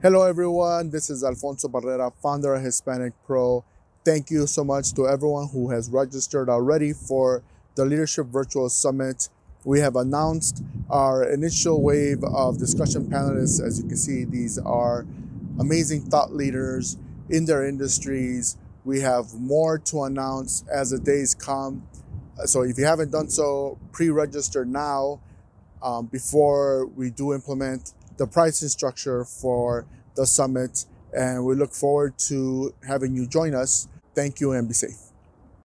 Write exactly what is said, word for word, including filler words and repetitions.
Hello everyone, this is Alfonso Barrera, founder of HispanicPro. Thank you so much to everyone who has registered already for the Leadership Virtual Summit. We have announced our initial wave of discussion panelists. As you can see, these are amazing thought leaders in their industries. We have more to announce as the days come. So if you haven't done so, pre-register now um, before we do implement the pricing structure for the summit, and we look forward to having you join us. Thank you and be safe.